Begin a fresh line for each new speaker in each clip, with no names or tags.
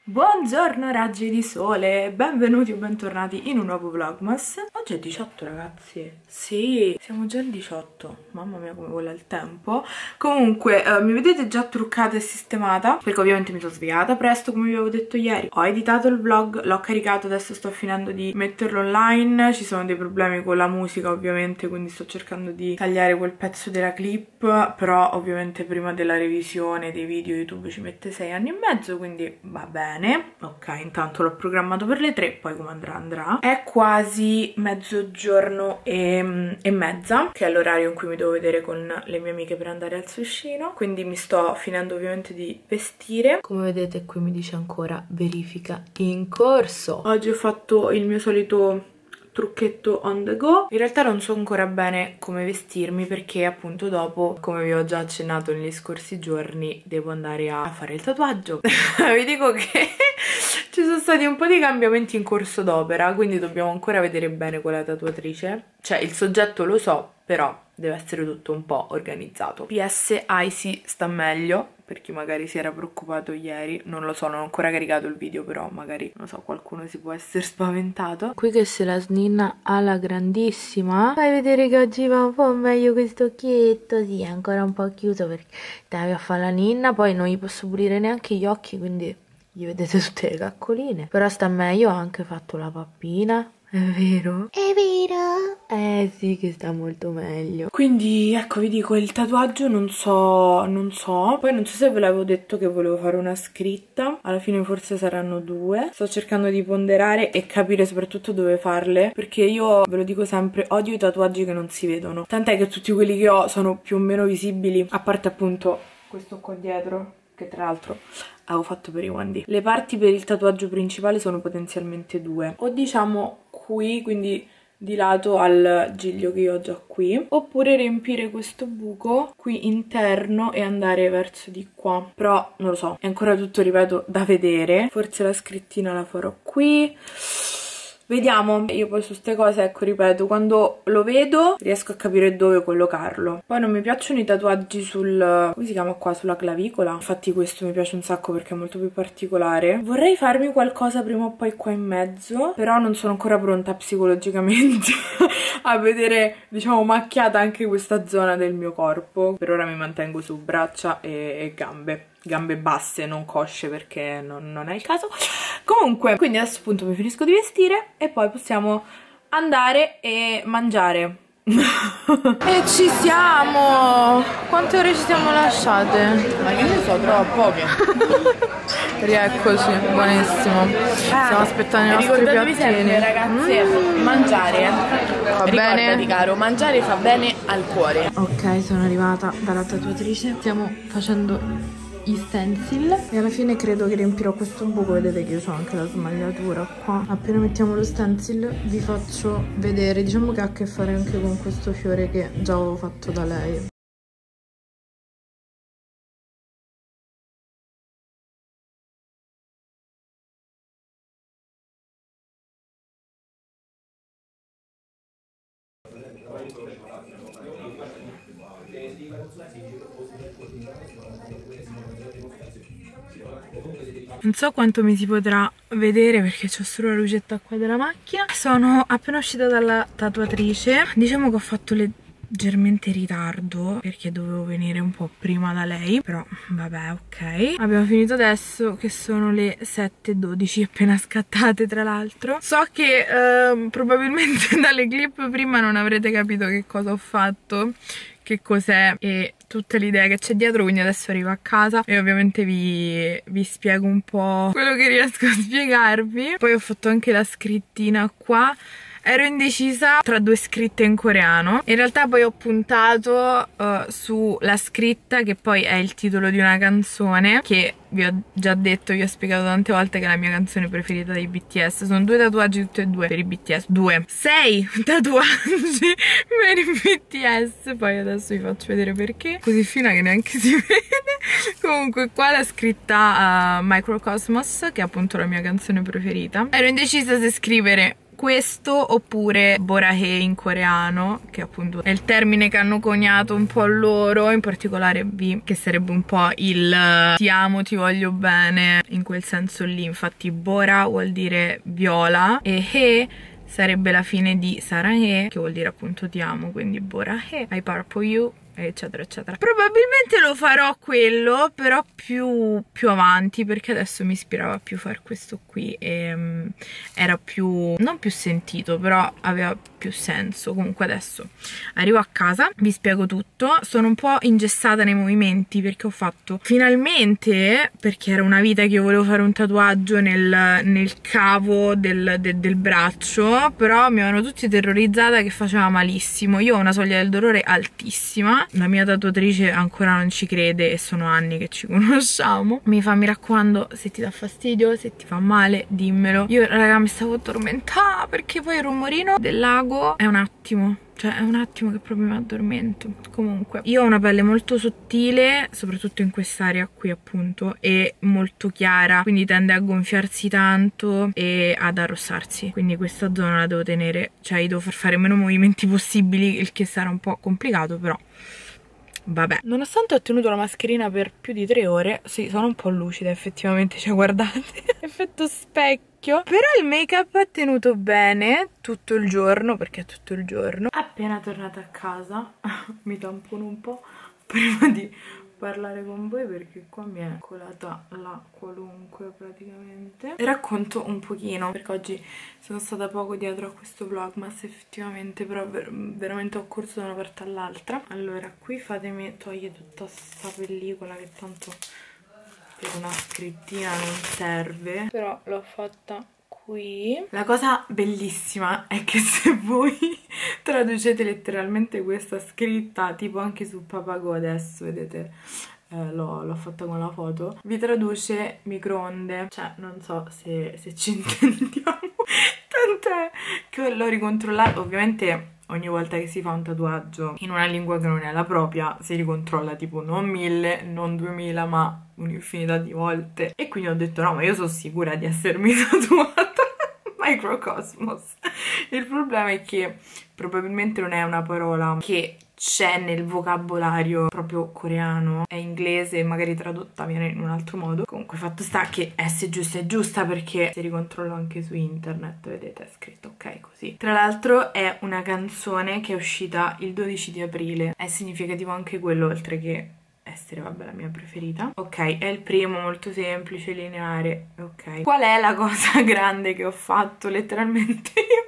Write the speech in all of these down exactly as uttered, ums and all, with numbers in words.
Buongiorno raggi di sole, benvenuti o bentornati in un nuovo vlogmas. Oggi è diciotto ragazzi, sì, siamo già al diciotto, mamma mia come vola il tempo. Comunque eh, mi vedete già truccata e sistemata, perché ovviamente mi sono svegliata presto come vi avevo detto ieri. Ho editato il vlog, l'ho caricato, adesso sto finendo di metterlo online. Ci sono dei problemi con la musica ovviamente, quindi sto cercando di tagliare quel pezzo della clip, però ovviamente prima della revisione dei video YouTube ci mette sei anni e mezzo, quindi va bene. Ok, intanto l'ho programmato per le tre, poi come andrà andrà. È quasi mezzogiorno e, e mezza, che è l'orario in cui mi devo vedere con le mie amiche per andare al suscino, quindi mi sto finendo ovviamente di vestire. Come vedete qui mi dice ancora verifica in corso. Oggi ho fatto il mio solito trucchetto on the go. In realtà non so ancora bene come vestirmi perché appunto dopo, come vi ho già accennato negli scorsi giorni, devo andare a fare il tatuaggio. Vi dico che ci sono stati un po' di cambiamenti in corso d'opera, quindi dobbiamo ancora vedere bene qual è la tatuatrice. Cioè il soggetto lo so, però deve essere tutto un po' organizzato. P S Icy sta meglio, per chi magari si era preoccupato ieri. Non lo so, non ho ancora caricato il video, però magari, non so, qualcuno si può essere spaventato. Qui che se la sninna alla grandissima. Fai vedere che oggi va un po' meglio questo occhietto. Sì, è ancora un po' chiuso perché devi a fare la ninna. Poi non gli posso pulire neanche gli occhi, quindi gli vedete tutte le caccoline. Però sta meglio, ho anche fatto la pappina. È vero? È vero? Eh sì, che sta molto meglio. Quindi ecco, vi dico, il tatuaggio non so, non so. Poi non so se ve l'avevo detto che volevo fare una scritta. Alla fine forse saranno due. Sto cercando di ponderare e capire soprattutto dove farle, perché io, ve lo dico sempre, odio i tatuaggi che non si vedono. Tant'è che tutti quelli che ho sono più o meno visibili, a parte appunto questo qua dietro, che tra l'altro avevo fatto per i One D. Le parti per il tatuaggio principale sono potenzialmente due, o diciamo qui, quindi di lato al giglio che io ho già qui, oppure riempire questo buco qui interno e andare verso di qua. Però non lo so, è ancora tutto, ripeto, da vedere. Forse la scrittina la farò qui. Vediamo. Io poi su queste cose, ecco, ripeto, quando lo vedo riesco a capire dove collocarlo. Poi non mi piacciono i tatuaggi sul, come si chiama qua, sulla clavicola. Infatti questo mi piace un sacco perché è molto più particolare. Vorrei farmi qualcosa prima o poi qua in mezzo, però non sono ancora pronta psicologicamente a vedere, diciamo, macchiata anche questa zona del mio corpo. Per ora mi mantengo su braccia e, e gambe. Gambe basse, non cosce, perché non, non è il caso. Comunque, quindi adesso appunto mi finisco di vestire e poi possiamo andare e mangiare. E ci siamo! Quante ore ci siamo lasciate?
Ma io ne so, però poche.
Rieccoci, buonissimo.
Ah,
stiamo aspettando i nostri
ricordatevi
piattini.
sempre, ragazze,
mm.
mangiare
Va
ricordati,
bene,
caro, mangiare fa bene al cuore.
Ok, sono arrivata dalla tatuatrice. Stiamo facendo gli stencil e alla fine credo che riempirò questo buco. Vedete che io ho anche la smagliatura qua. Appena mettiamo lo stencil vi faccio vedere. Diciamo che ha a che fare anche con questo fiore che già avevo fatto da lei. Non so quanto mi si potrà vedere perché c'ho solo la lucetta qua della macchina. Sono appena uscita dalla tatuatrice. Diciamo che ho fatto leggermente ritardo perché dovevo venire un po' prima da lei, però vabbè, ok. Abbiamo finito adesso che sono le sette e dodici, appena scattate tra l'altro. So che eh, probabilmente dalle clip prima non avrete capito che cosa ho fatto, che cos'è e tutta l'idea che c'è dietro, quindi adesso arrivo a casa e ovviamente vi, vi spiego un po' quello che riesco a spiegarvi. Poi ho fatto anche la scrittina qua. Ero indecisa tra due scritte in coreano. In realtà poi ho puntato uh, sulla scritta, che poi è il titolo di una canzone che vi ho già detto, vi ho spiegato tante volte che è la mia canzone preferita dei B T S. Sono due tatuaggi tutti e due per i B T S. Due. Sei tatuaggi per i B T S. Poi adesso vi faccio vedere perché. Così fina che neanche si vede. Comunque qua la scritta uh, Microcosmos, che è appunto la mia canzone preferita. Ero indecisa se scrivere questo oppure borahae in coreano, che appunto è il termine che hanno coniato un po' loro, in particolare B, che sarebbe un po' il ti amo, ti voglio bene, in quel senso lì. Infatti bora vuol dire viola e he sarebbe la fine di saranghae, che vuol dire appunto ti amo, quindi borahae, I purple you, eccetera eccetera. Probabilmente lo farò quello, però più, più avanti, perché adesso mi ispirava più fare questo qui e um, era più, non più sentito, però aveva più senso. Comunque adesso arrivo a casa, vi spiego tutto. Sono un po' ingessata nei movimenti perché ho fatto finalmente, perché era una vita che io volevo fare un tatuaggio nel, nel cavo del, de, del braccio, però mi avevano tutti terrorizzata che faceva malissimo. Io ho una soglia del dolore altissima. La mia tatuatrice ancora non ci crede e sono anni che ci conosciamo. Mi fa, mi raccomando, se ti dà fastidio, se ti fa male, dimmelo. Io, raga, mi stavo tormentando perché poi il rumorino del lago è un attimo. Cioè è un attimo che proprio mi addormento. Comunque io ho una pelle molto sottile, soprattutto in quest'area qui appunto, e molto chiara, quindi tende a gonfiarsi tanto e ad arrossarsi. Quindi questa zona la devo tenere, cioè io devo far fare meno movimenti possibili, il che sarà un po' complicato, però vabbè. Nonostante ho tenuto la mascherina per più di tre ore, sì, sono un po' lucida effettivamente, cioè guardate, effetto specchio. Però il make up ha tenuto bene tutto il giorno, perché è tutto il giorno. Appena tornata a casa, mi tampono un po' prima di parlare con voi perché qua mi è colata la qualunque praticamente. E racconto un pochino perché oggi sono stata poco dietro a questo vlogmas effettivamente, però ver veramente ho corso da una parte all'altra. Allora qui fatemi togliere tutta sta pellicola che tanto per una scrittina non serve, però l'ho fatta qui. La cosa bellissima è che se voi traducete letteralmente questa scritta, tipo anche su Papago adesso, vedete, eh, l'ho fatta con la foto, vi traduce microonde, cioè non so se, se ci intendiamo, tant'è che l'ho ricontrollato. Ovviamente ogni volta che si fa un tatuaggio in una lingua che non è la propria si ricontrolla tipo non mille, non duemila, ma un'infinità di volte, e quindi ho detto no, ma io sono sicura di essermi tatuata Microcosmos. Il problema è che probabilmente non è una parola che c'è nel vocabolario proprio coreano, è inglese e magari tradotta viene in un altro modo. Comunque fatto sta che S giusta è giusta, perché se ricontrollo anche su internet vedete è scritto ok così. Tra l'altro è una canzone che è uscita il dodici di aprile, è significativo anche quello, oltre che essere, vabbè, la mia preferita. Ok, è il primo, molto semplice, lineare. Ok, qual è la cosa grande che ho fatto? Letteralmente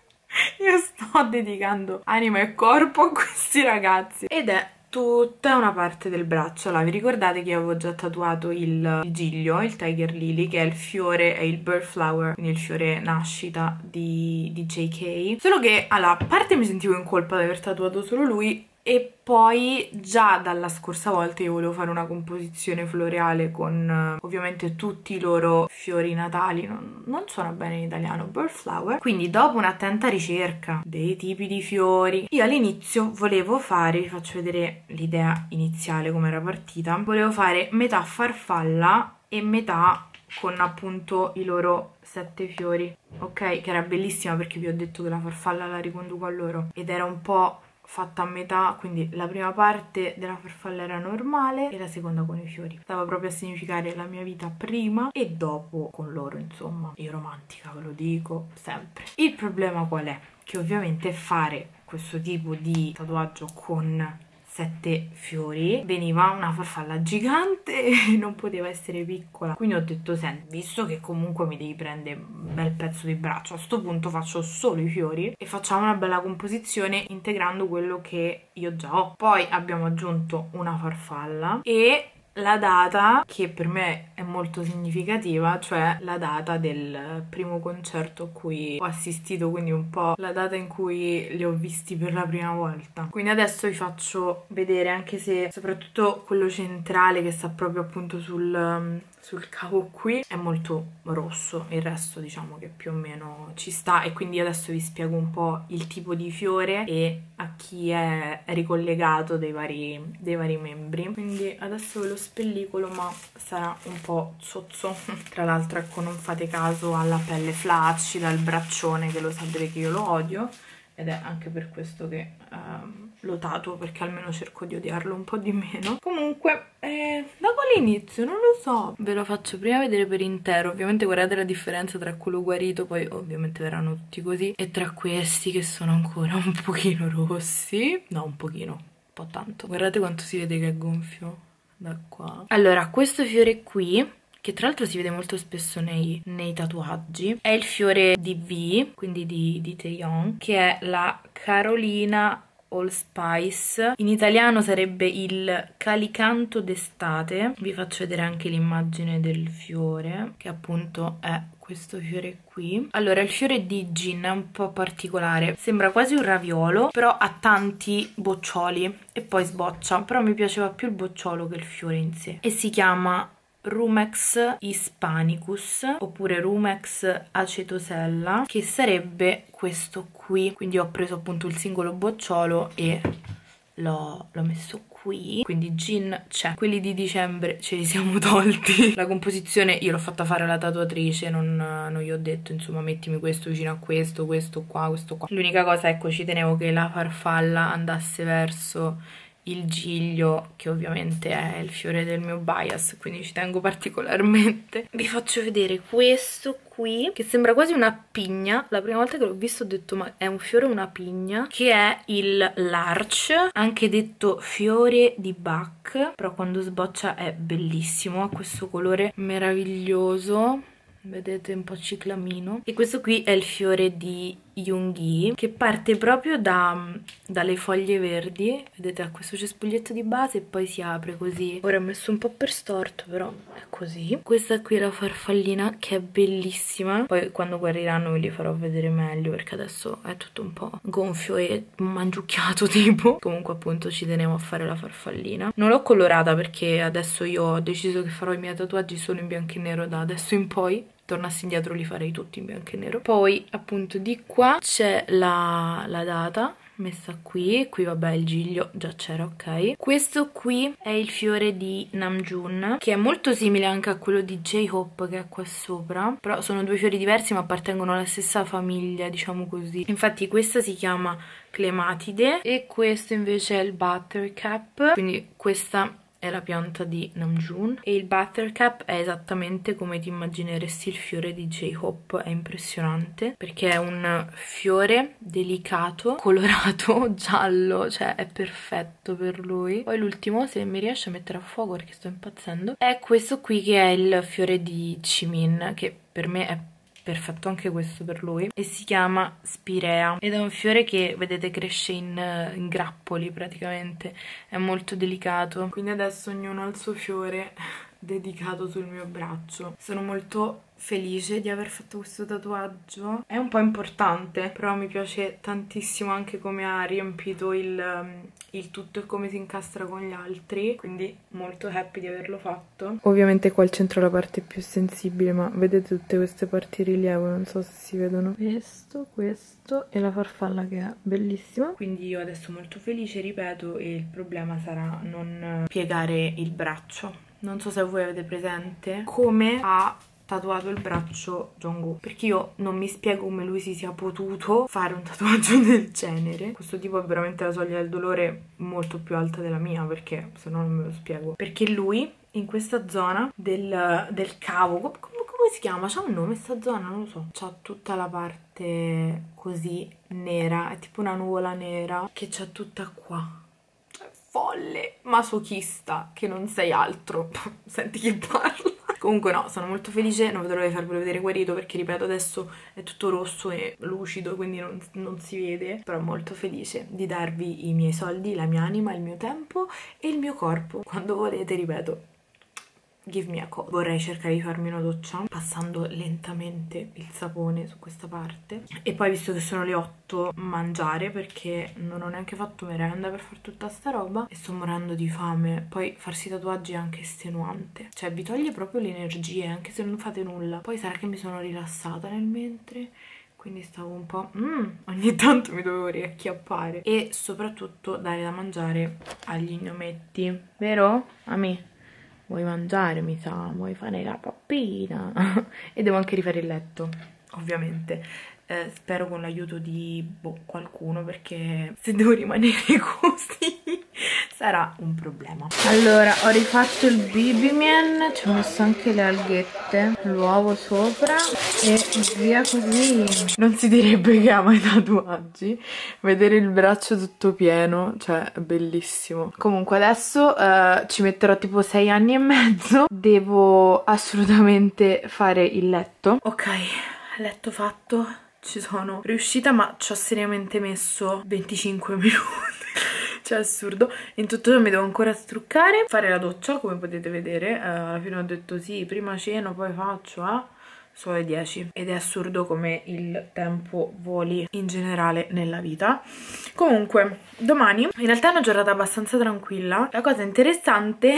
io, io sto dedicando anima e corpo a questi ragazzi, ed è tutta una parte del braccio. Allora, vi ricordate che io avevo già tatuato il, il giglio, il Tiger Lily, che è il fiore, è il bird flower, quindi il fiore nascita di, di J K. Solo che, allora, a parte mi sentivo in colpa di aver tatuato solo lui, e poi già dalla scorsa volta io volevo fare una composizione floreale con uh, ovviamente tutti i loro fiori natali, non, non suona bene in italiano, bird flower. Quindi dopo un'attenta ricerca dei tipi di fiori, io all'inizio volevo fare, vi faccio vedere l'idea iniziale come era partita, volevo fare metà farfalla e metà con appunto i loro sette fiori, ok? Che era bellissima perché vi ho detto che la farfalla la riconduco a loro, ed era un po' fatta a metà, quindi la prima parte della farfalla era normale e la seconda con i fiori. Stava proprio a significare la mia vita prima e dopo con loro, insomma. Io romantica, ve lo dico sempre. Il problema qual è? Che ovviamente fare questo tipo di tatuaggio con sette fiori veniva una farfalla gigante e non poteva essere piccola, quindi ho detto senti, visto che comunque mi devi prendere un bel pezzo di braccio, a sto punto faccio solo i fiori e facciamo una bella composizione integrando quello che io già ho. Poi abbiamo aggiunto una farfalla e la data che per me è molto significativa, cioè la data del primo concerto a cui ho assistito, quindi un po' la data in cui li ho visti per la prima volta. Quindi adesso vi faccio vedere, anche se soprattutto quello centrale che sta proprio appunto sul, sul cavo qui è molto rosso, il resto diciamo che più o meno ci sta, e quindi adesso vi spiego un po' il tipo di fiore e a chi è ricollegato dei vari, dei vari membri. Quindi adesso ve lo spellicolo, ma sarà un po' zozzo. Tra l'altro, ecco, non fate caso alla pelle flaccida, al braccione, che lo sapete che io lo odio, ed è anche per questo che um, lo tatuo, perché almeno cerco di odiarlo un po' di meno. Comunque, eh, da quale inizio? Non lo so. Ve lo faccio prima vedere per intero. Ovviamente guardate la differenza tra quello guarito, poi ovviamente verranno tutti così, e tra questi che sono ancora un pochino rossi. No, un pochino, un po' tanto. Guardate quanto si vede che è gonfio da qua. Allora, questo fiore qui, che tra l'altro si vede molto spesso nei, nei tatuaggi, è il fiore di V, quindi di, di Taeyeon, che è la Carolina Allspice. In italiano sarebbe il calicanto d'estate. Vi faccio vedere anche l'immagine del fiore, che appunto è questo fiore qui. Allora, il fiore di Jin è un po' particolare, sembra quasi un raviolo, però ha tanti boccioli e poi sboccia, però mi piaceva più il bocciolo che il fiore in sé, e si chiama Rumex hispanicus oppure Rumex acetosella, che sarebbe questo qui. Quindi ho preso appunto il singolo bocciolo e l'ho messo qui. Quindi Jin c'è, quelli di dicembre ce li siamo tolti. La composizione io l'ho fatta fare alla tatuatrice, non, non gli ho detto insomma mettimi questo vicino a questo, questo qua, questo qua. L'unica cosa, ecco, ci tenevo che la farfalla andasse verso il giglio, che ovviamente è il fiore del mio bias, quindi ci tengo particolarmente. Vi faccio vedere questo qui, che sembra quasi una pigna. La prima volta che l'ho visto ho detto ma è un fiore o una pigna? Che è il Larch, anche detto fiore di Bach, però quando sboccia è bellissimo, ha questo colore meraviglioso, vedete, un po' ciclamino. E questo qui è il fiore di Yoongi, che parte proprio da, dalle foglie verdi, vedete, ha questo cespuglietto di base e poi si apre così. Ora ho messo un po' per storto, però è così. Questa qui è la farfallina, che è bellissima, poi quando guariranno ve li farò vedere meglio, perché adesso è tutto un po' gonfio e mangiucchiato tipo. Comunque appunto ci tenevo a fare la farfallina. Non l'ho colorata perché adesso io ho deciso che farò i miei tatuaggi solo in bianco e nero da adesso in poi. Tornassi indietro li farei tutti in bianco e nero. Poi appunto di qua c'è la, la data messa qui, qui vabbè il giglio già c'era, ok. Questo qui è il fiore di Namjoon, che è molto simile anche a quello di J-Hope che è qua sopra, però sono due fiori diversi ma appartengono alla stessa famiglia, diciamo così. Infatti questa si chiama Clematide e questo invece è il Buttercup, quindi questa è la pianta di Namjoon, e il Buttercup è esattamente come ti immagineresti il fiore di J-Hope. È impressionante perché è un fiore delicato, colorato giallo, cioè è perfetto per lui. Poi l'ultimo, se mi riesce a mettere a fuoco perché sto impazzendo, è questo qui che è il fiore di Jimin, che per me è perfetto anche questo per lui, e si chiama Spirea ed è un fiore che vedete cresce in, in grappoli praticamente, è molto delicato. Quindi adesso ognuno ha il suo fiore dedicato sul mio braccio. Sono molto felice di aver fatto questo tatuaggio, è un po' importante, però mi piace tantissimo anche come ha riempito il, il tutto e come si incastra con gli altri, quindi molto happy di averlo fatto. Ovviamente qua al centro è la parte più sensibile, ma vedete tutte queste parti rilievo, non so se si vedono, questo, questo e la farfalla che è bellissima. Quindi io adesso molto felice, ripeto, e il problema sarà non piegare il braccio. Non so se voi avete presente come ha tatuato il braccio Jungkook, perché io non mi spiego come lui si sia potuto fare un tatuaggio del genere. Questo tipo ha veramente la soglia del dolore molto più alta della mia, perché se no non me lo spiego. Perché lui in questa zona del, del cavo, come, come si chiama? C'ha un nome sta zona? Non lo so. C'ha tutta la parte così nera, è tipo una nuvola nera che c'ha tutta qua. Folle, masochista, che non sei altro. Senti chi parla. Comunque no, sono molto felice, non vedo l'ora di farvelo vedere guarito, perché ripeto adesso è tutto rosso e lucido, quindi non, non si vede, però molto felice di darvi i miei soldi, la mia anima, il mio tempo e il mio corpo. Quando volete, ripeto, give me a call. Vorrei cercare di farmi una doccia passando lentamente il sapone su questa parte e poi, visto che sono le otto, mangiare, perché non ho neanche fatto merenda per fare tutta sta roba e sto morendo di fame. Poi farsi tatuaggi è anche estenuante, cioè vi toglie proprio le energie anche se non fate nulla. Poi sarà che mi sono rilassata nel mentre, quindi stavo un po' mm, ogni tanto mi dovevo riacchiappare, e soprattutto dare da mangiare agli gnometti, vero? Ami? Vuoi mangiare, mi sa? Vuoi fare la pappina? E devo anche rifare il letto, ovviamente. Eh, spero con l'aiuto di boh, qualcuno, perché se devo rimanere così sarà un problema. Allora, ho rifatto il bibimen, ci ho messo anche le alghette, l'uovo sopra e via così. Non si direbbe che ama i tatuaggi. Vedere il braccio tutto pieno, cioè bellissimo. Comunque adesso eh, ci metterò tipo sei anni e mezzo. Devo assolutamente fare il letto. Ok, letto fatto. Ci sono riuscita, ma ci ho seriamente messo venticinque minuti. Cioè assurdo. In tutto ciò mi devo ancora struccare, fare la doccia, come potete vedere. uh, alla fine ho detto sì, prima ceno, poi faccio a eh? Sono le dieci ed è assurdo come il tempo voli in generale nella vita. Comunque domani in realtà è una giornata abbastanza tranquilla. La cosa interessante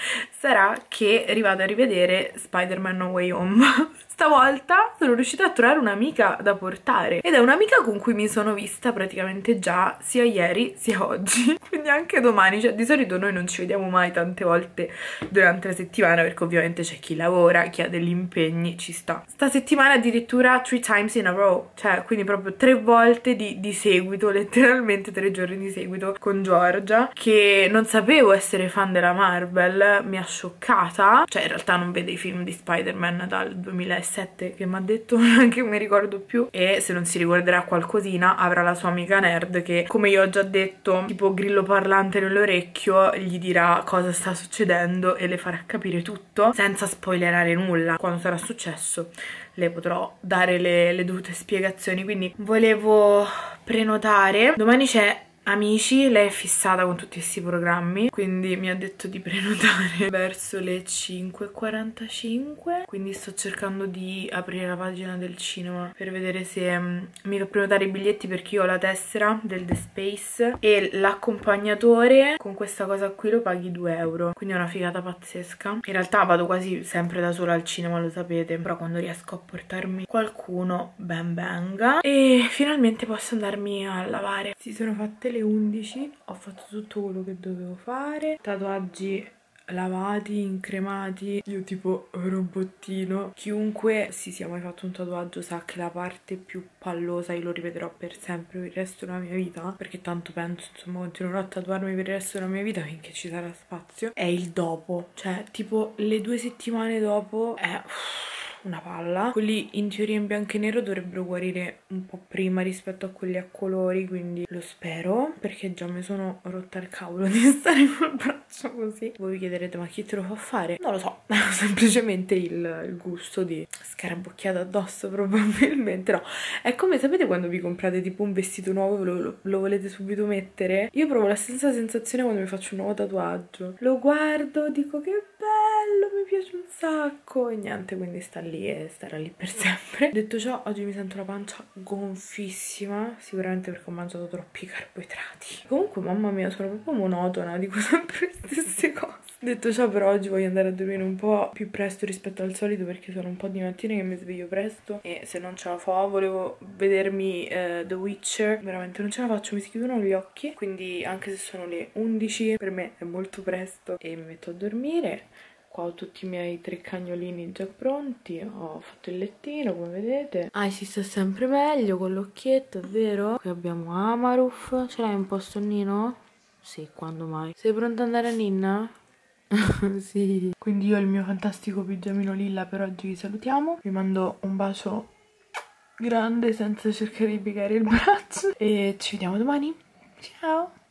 sarà che rivado a rivedere Spider-Man No Way Home. Stavolta sono riuscita a trovare un'amica da portare, ed è un'amica con cui mi sono vista praticamente già sia ieri sia oggi, quindi anche domani. Cioè di solito noi non ci vediamo mai tante volte durante la settimana, perché ovviamente c'è chi lavora, chi ha degli impegni, ci sta. Sta settimana addirittura three times in a row, cioè quindi proprio tre volte di, di seguito, letteralmente tre giorni di seguito con Giorgia, che non sapevo essere fan della Marvel, mi ha scioccata. Cioè in realtà non vede i film di Spider-Man dal duemilasette che mi ha detto, neanche mi ricordo più, e se non si ricorderà qualcosina avrà la sua amica nerd che, come io ho già detto, tipo grillo parlante nell'orecchio, gli dirà cosa sta succedendo e le farà capire tutto senza spoilerare nulla. Quando sarà successo le potrò dare le, le dovute spiegazioni. Quindi volevo prenotare. Domani c'è Amici, lei è fissata con tutti questi programmi, quindi mi ha detto di prenotare verso le cinque e quarantacinque, quindi sto cercando di aprire la pagina del cinema per vedere se um, mi fa prenotare i biglietti, perché io ho la tessera del The Space e l'accompagnatore con questa cosa qui lo paghi due euro, quindi è una figata pazzesca. In realtà vado quasi sempre da sola al cinema, lo sapete, però quando riesco a portarmi qualcuno ben venga. E finalmente posso andarmi a lavare. Si sono fatte le undici, ho fatto tutto quello che dovevo fare, tatuaggi lavati, incremati, io tipo robottino. Chiunque si sia mai fatto un tatuaggio sa che la parte più pallosa io lo rivedrò per sempre, per il resto della mia vita, perché tanto penso, insomma, continuerò a tatuarmi per il resto della mia vita finché ci sarà spazio. È il dopo, cioè tipo le due settimane dopo è una palla. Quelli in teoria in bianco e nero dovrebbero guarire un po' prima rispetto a quelli a colori, quindi lo spero, perché già mi sono rotta il cavolo di stare col braccio così. Voi vi chiederete ma chi te lo fa fare? Non lo so, semplicemente il, il gusto di scarabocchiata addosso probabilmente. No, è come, sapete quando vi comprate tipo un vestito nuovo e lo, lo, lo volete subito mettere? Io provo la stessa sensazione quando mi faccio un nuovo tatuaggio, lo guardo, dico che bello, mi piace un sacco, e niente, quindi sta lì e starà lì per sempre. Detto ciò, oggi mi sento la pancia gonfissima, sicuramente perché ho mangiato troppi carboidrati. Comunque mamma mia, sono proprio monotona, dico sempre le stesse cose. Detto ciò, però oggi voglio andare a dormire un po' più presto rispetto al solito, perché sono un po' di mattine che mi sveglio presto e se non ce la fa volevo vedermi uh, The Witcher. Veramente non ce la faccio, mi si chiudono gli occhi, quindi anche se sono le undici per me è molto presto e mi metto a dormire. Qua ho tutti i miei tre cagnolini già pronti, ho fatto il lettino come vedete. Ah, si sta sempre meglio con l'occhietto, è vero? Qui abbiamo Amaruf, ce l'hai un po' sonnino? Sì, quando mai? Sei pronta ad andare a Ninna? Sì. Quindi io e il mio fantastico pigiamino lilla per oggi vi salutiamo. Vi mando un bacio grande senza cercare di piegare il braccio e ci vediamo domani. Ciao!